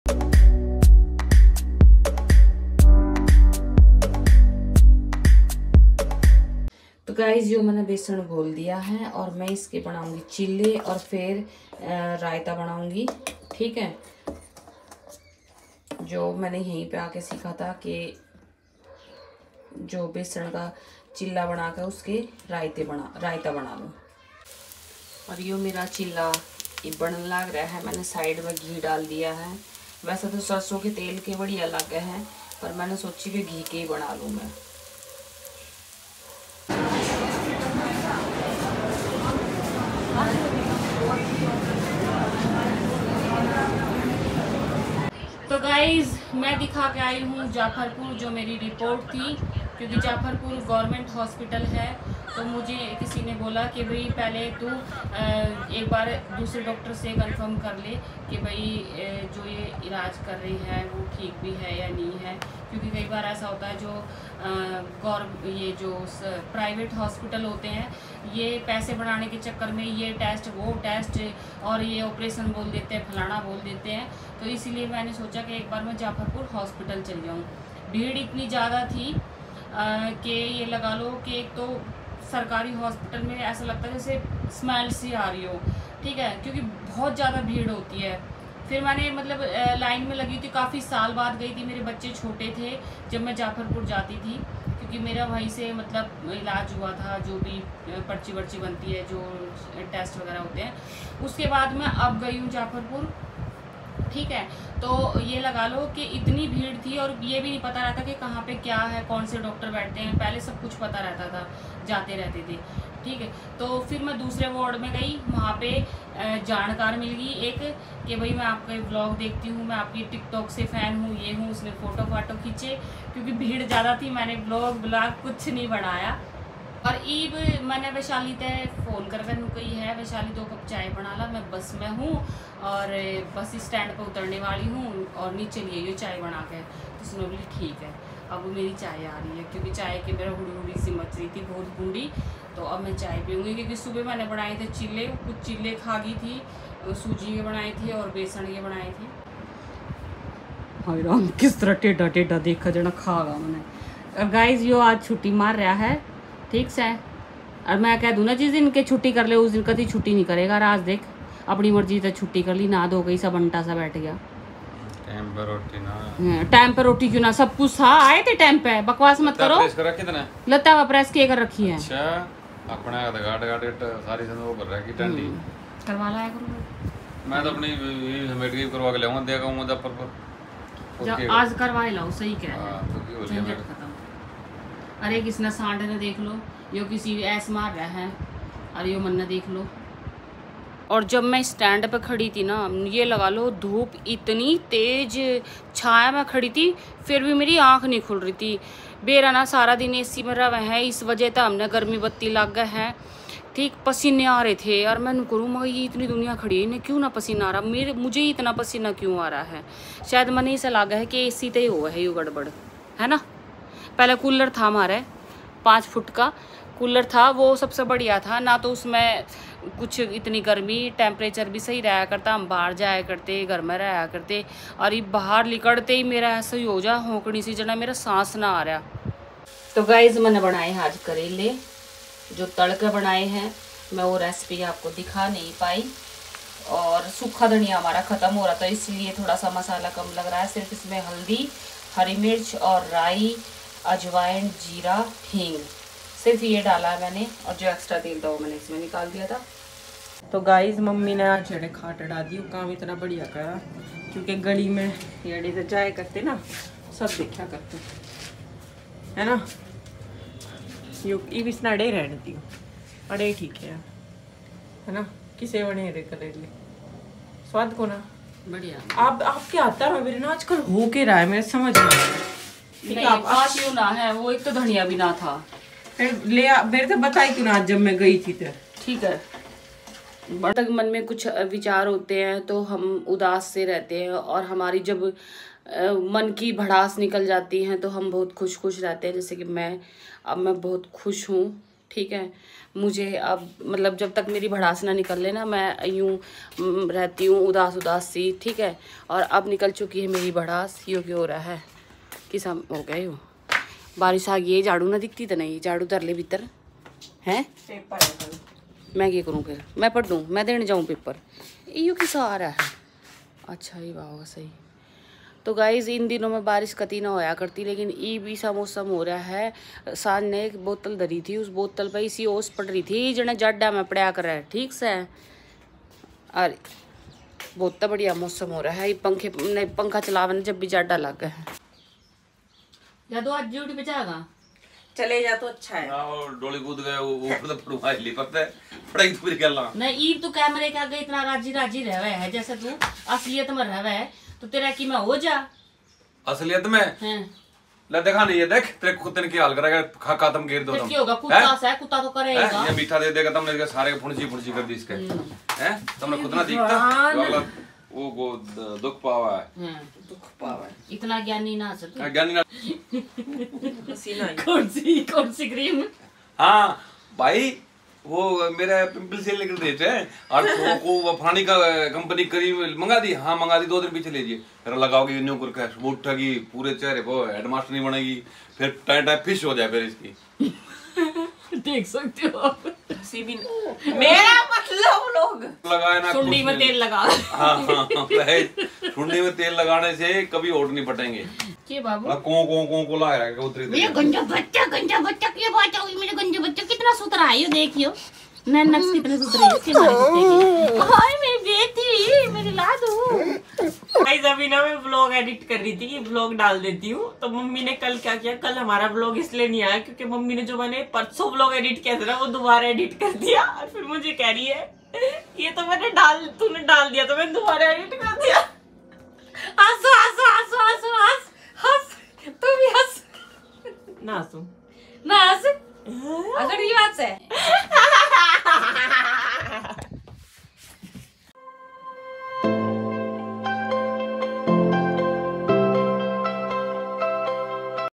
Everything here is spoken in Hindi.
तो गाइस जो मैंने बेसन घोल दिया है और मैं इसके बनाऊंगी चिल्ले और फिर रायता बनाऊंगी। ठीक है, जो मैंने यहीं पे आके सीखा था कि जो बेसन का चिल्ला बनाकर उसके रायता बना लो। और ये मेरा चिल्ला ये बनने लग रहा है। मैंने साइड में घी डाल दिया है। वैसे तो सरसों के तेल के बढ़िया लगे हैं, पर मैंने सोची कि घी के ही बना लूँ मैं। तो गाइज मैं दिखा के आई हूँ जाफरपुर, जो मेरी रिपोर्ट थी, क्योंकि जाफरपुर गवर्नमेंट हॉस्पिटल है। तो मुझे किसी ने बोला कि भाई पहले तू एक बार दूसरे डॉक्टर से कंफर्म कर ले कि भाई जो ये इलाज कर रही है वो ठीक भी है या नहीं है, क्योंकि कई बार ऐसा होता है जो ये जो प्राइवेट हॉस्पिटल होते हैं ये पैसे बढ़ाने के चक्कर में ये टेस्ट वो टेस्ट और ये ऑपरेशन बोल देते हैं, फलाना बोल देते हैं। तो इसीलिए मैंने सोचा कि एक बार मैं जाफरपुर हॉस्पिटल चल जाऊँ। भीड़ इतनी ज़्यादा थी कि ये लगा लो कि एक तो सरकारी हॉस्पिटल में ऐसा लगता है जैसे स्मेल सी आ रही हो। ठीक है, क्योंकि बहुत ज़्यादा भीड़ होती है। फिर मैंने मतलब लाइन में लगी थी, काफ़ी साल बाद गई थी, मेरे बच्चे छोटे थे जब मैं जाफरपुर जाती थी, क्योंकि मेरा वहीं से मतलब इलाज हुआ था, जो भी पर्ची वर्ची बनती है, जो टेस्ट वगैरह होते हैं। उसके बाद मैं अब गई हूँ जाफरपुर। ठीक है, तो ये लगा लो कि इतनी भीड़ थी और ये भी नहीं पता रहता कि कहाँ पे क्या है, कौन से डॉक्टर बैठते हैं। पहले सब कुछ पता रहता था, जाते रहते थे। ठीक है, तो फिर मैं दूसरे वार्ड में गई, वहाँ पे जानकार मिल गई एक कि भाई मैं आपके व्लॉग देखती हूँ, मैं आपकी टिकटॉक से फ़ैन हूँ, ये हूँ। उसने फ़ोटो फाटो खींचे, क्योंकि भीड़ ज़्यादा थी, मैंने ब्लॉग कुछ नहीं बनाया। और ईब मैंने वैशाली तय फ़ोन कर गई है, वैशाली 2 कप चाय बना ला, मैं बस में हूँ और बस स्टैंड पर उतरने वाली हूँ और नीचे लिए ये चाय बना के। तो उसने बोली ठीक है, अब मेरी चाय आ रही है, क्योंकि चाय की मेरा हुडी सी मच रही थी, बहुत बूढ़ी। तो अब मैं चाय पीऊँगी, क्योंकि सुबह मैंने बनाए थे चिल्ले, कुछ चिल्ले खा गई थी, सूजी के बनाए थे और बेसन के बनाए थे। हाय राम, किस तरह टेढ़ा टेढ़ा देखा जना खागा मैंने। और गाइज यो आज छुट्टी मार रहा है, ठीक से। और मैं कह दूँ ना जिस दिन के छुट्टी कर ले उस दिन कभी छुट्टी नहीं करेगा। आज देख अपनी मर्जी से छुट्टी कर ली, ना धो गई, सब अंटा सा बैठ गया। टाइम पर रोटी क्यों ना, सब कुछ था, आए थे टाइम पे, बकवास मत करो। लता हुआ प्रेस के कर रखी है। अच्छा, अपना सारी वो कर रहा है कि करवा लाया करो। मैं तो अपनी मेडिकल करवा के लाऊंगा, देगा मुजफ्फरपुर आज करवाए लाओ, सही कह रहे हैं। अरे किसने सांड ने देख लो, यो किसी ऐस मार रहा है, अरे यो मन्ना देख लो। और जब मैं स्टैंड पे खड़ी थी ना, ये लगा लो धूप इतनी तेज, छाया में खड़ी थी, फिर भी मेरी आंख नहीं खुल रही थी। बेरा ना सारा दिन एसी में रहा है, इस वजह से हमने गर्मी बत्ती लग गए हैं। ठीक, पसीने आ रहे थे यार, मैं करूँ मगर ये इतनी दुनिया खड़ी है, इन्हें क्यों ना पसीना आ रहा, मुझे ही इतना पसीना क्यों आ रहा है। शायद मन ऐसा लगा है कि एसी तो ही हुआ है, यू गड़बड़ है ना। पहले कूलर था हमारे, 5 फुट का कूलर था, वो सबसे बढ़िया था ना, तो उसमें कुछ इतनी गर्मी, टेम्परेचर भी सही रहा करता, हम बाहर जाया करते, घर में रहा करते। और ये बाहर निकलते ही मेरा ऐसा ही हो जा होकड़ी सी जना, मेरा सांस ना आ रहा। तो गाइज मैंने बनाए हैं आज करेले, जो तड़के बनाए हैं। मैं वो रेसिपी आपको दिखा नहीं पाई, और सूखा धनिया हमारा ख़त्म हो रहा था, इसलिए थोड़ा सा मसाला कम लग रहा है। सिर्फ इसमें हल्दी, हरी मिर्च और राई, अजवाइन, जीरा, हींग, सिर्फ ये डाला है मैंने। और जो एक्स्ट्रा तेल था वो मैंने इसमें निकाल दिया था। तो गाइस मम्मी ने आज छड़े खाट डाल दी, काम इतना बढ़िया करा, क्योंकि गली में येड़े से जाए करते ना, सब देखा करते है ना। ये भी स्नाडे रहती हूँ, अरे ठीक है ना। किसे बने रे करेले स्वाद को ना बढ़िया। आप आपके आता है मेरे ना आजकल हो के रहा है, मेरे समझ में नहीं। आप क्यों ना है वो, एक तो धनिया भी ना था, ले मेरे से बताई क्यों ना आज जब मैं गई थी तो। ठीक है, तक मन में कुछ विचार होते हैं तो हम उदास से रहते हैं, और हमारी जब मन की भड़ास निकल जाती हैं तो हम बहुत खुश रहते हैं। जैसे कि मैं अब मैं बहुत खुश हूँ, ठीक है। मुझे अब मतलब जब तक मेरी भड़ास ना निकल ले ना, मैं यूँ रहती हूँ उदास उदास सी, ठीक है। और अब निकल चुकी है मेरी भड़ास। यो क्यों हो रहा है, किसा हो गया यूँ, बारिश आ गई है, झाड़ू ना दिखती तो नहीं, झाड़ू धर ले भीतर है। मैं क्या करूँ फिर, मैं पढ़ दूँ, मैं देने जाऊँ पेपर, यो किसा आ रहा है। अच्छा ये होगा सही। तो गाइज इन दिनों में बारिश कती ना होया करती, लेकिन ई भी सा मौसम हो रहा है। सांझ ने एक बोतल धरी थी, उस बोतल पर इसी ओस पड़ रही थी जने जाडा में पड़ा कर है, ठीक से। और बहुत बढ़िया मौसम हो रहा है। पंखे ने पंखा चलावन जब भी जाडा लग गया है। या तो आज ड्यूटी पे जाएगा, चले जा तो अच्छा है। डोली कूद गए ऊपर तो पड़वा ले पता है, पढ़ाई तो पूरी कर ला। नहीं ई तो कैमरे के आगे इतना राजी राजी रहवे है, जैसे तू असलियत में रहवे है, तो तेरा की मैं हो जा असलियत में हैं। ले देखा नहीं है, देख तेरे कुत्ते ने क्या हाल करेगा, खा खत्म कर दो तुम। क्या होगा, कुत्ता सा है, कुत्ता तो करेगा। ये मीठा दे देगा तुमने, सारे फुंसी फुंसी कर दी इसके हैं। तुमने खुद ना दिखता वो दुख पावा है, दुख पावा है। इतना ज्ञानी ना सर, ज्ञानी ना। कौन सी क्रीम। हाँ भाई वो मेरा पिंपल से निकल रहे थे और वो फलानी का कंपनी करीब मंगा दी। हाँ मंगा दी, 2 दिन पीछे लीजिए, फिर लगाओगे न्यू कर वो उठेगी पूरे चेहरे को, हेडमास्टर नहीं बनेगी, फिर टाइम टाइम फिश हो जाए फिर इसकी। देख सकते हो आप। मेरा मतलब लोग लगाए ना सुंडी में तेल लगा। हाँ सुंडी में तेल लगाने से कभी ओट नहीं पटेंगे। के बाबू को ला रहा है उतरी। ये गंजा बच्चा की बात होगी, मेरे गंजा बच्चा कितना सुथरा है, ये देखियो नक्स कितने सुथरे हैं इसके बारे में। हाय मेरी बेटी, मेरी लाडू। गाइस अभी ना मैं व्लॉग एडिट कर रही थी कि व्लॉग डाल देती हूँ, तो मम्मी ने कल क्या किया, कल हमारा व्लॉग इसलिए नहीं आया क्योंकि मम्मी ने जो मैंने परसों व्लॉग एडिट किया था ना, वो दोबारा एडिट कर दिया। और फिर मुझे कह रही है ये तो मैंने तूने डाल दिया तो मैंने दोबारा एडिट कर दिया। हंसो हंसो हंसो हंसो हंस हंस, तू भी हंस। ना हंसू ना हंस, अगर ये बात है